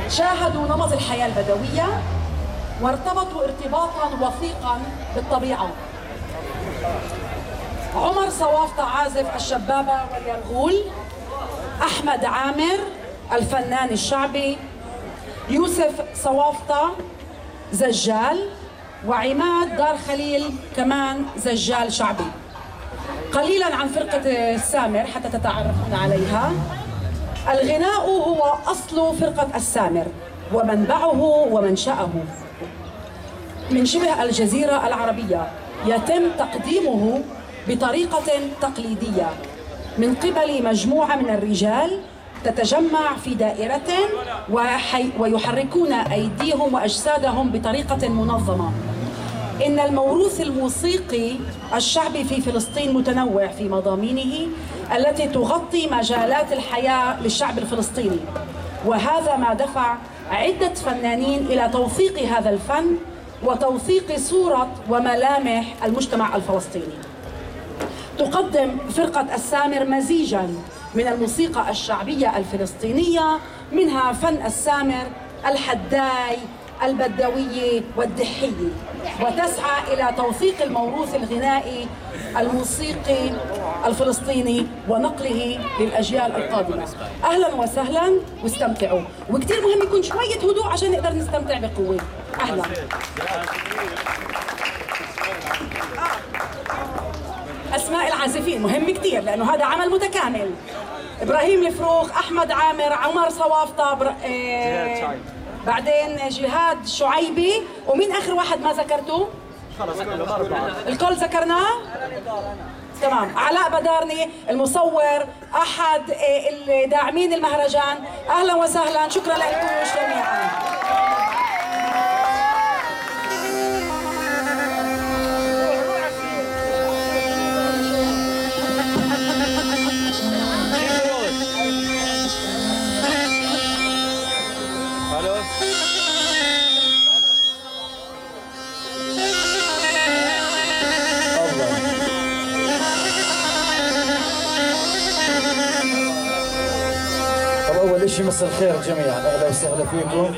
شاهدوا نمط الحياة البدوية وارتبطوا ارتباطا وثيقا بالطبيعة. عمر صوافطة عازف الشبابة واليرغول، أحمد عامر الفنان الشعبي، يوسف صوافطة زجال، وعماد دار خليل كمان زجال شعبي. قليلا عن فرقة السامر حتى تتعرفون عليها. الغناء هو أصل فرقة السامر ومنبعه ومنشأه من شبه الجزيرة العربية، يتم تقديمه بطريقة تقليدية من قبل مجموعة من الرجال تتجمع في دائرة ويحركون أيديهم وأجسادهم بطريقة منظمة. إن الموروث الموسيقي الشعبي في فلسطين متنوع في مضامينه التي تغطي مجالات الحياة للشعب الفلسطيني، وهذا ما دفع عدة فنانين إلى توثيق هذا الفن وتوثيق صورة وملامح المجتمع الفلسطيني. تقدم فرقة السامر مزيجاً من الموسيقى الشعبية الفلسطينية، منها فن السامر، الحداي، البدوي والدحي، وتسعى إلى توثيق الموروث الغنائي الموسيقي الفلسطيني ونقله للأجيال القادمة. أهلا وسهلا واستمتعوا، وكتير مهم يكون شوية هدوء عشان نقدر نستمتع بقوة. أهلا. أسماء العازفين مهم كتير لأنه هذا عمل متكامل. إبراهيم الفروخ، أحمد عامر، عمر صوافطة، بعدين جهاد شعيبي، ومين آخر واحد ما ذكرته؟ خلص كلهم أربعة. الكل ذكرناه؟ تمام. علاء بدارني المصور، أحد الداعمين المهرجان. أهلا وسهلا، شكرا لكم جميعا. أول شيء مساء الخير جميعا، أهلا وسهلا فيكم.